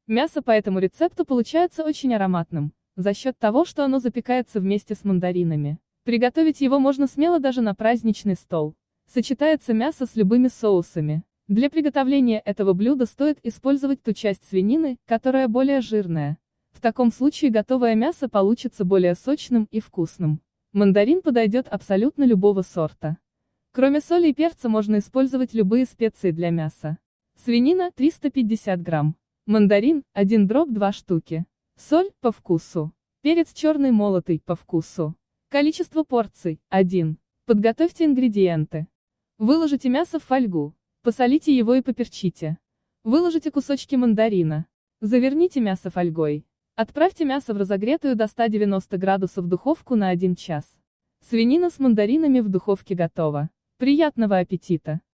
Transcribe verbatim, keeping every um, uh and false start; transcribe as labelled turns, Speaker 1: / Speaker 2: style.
Speaker 1: Мясо по этому рецепту получается очень ароматным, за счет того, что оно запекается вместе с мандаринами. Приготовить его можно смело даже на праздничный стол. Сочетается мясо с любыми соусами. Для приготовления этого блюда стоит использовать ту часть свинины, которая более жирная. В таком случае готовое мясо получится более сочным и вкусным. Мандарин подойдет абсолютно любого сорта. Кроме соли и перца можно использовать любые специи для мяса. Свинина триста пятьдесят грамм. Мандарин один дробь два штуки. Соль по вкусу. Перец черный молотый по вкусу. Количество порций один. Подготовьте ингредиенты. Выложите мясо в фольгу. Посолите его и поперчите. Выложите кусочки мандарина. Заверните мясо фольгой. Отправьте мясо в разогретую до ста девяноста градусов духовку на один час. Свинина с мандаринами в духовке готова. Приятного аппетита!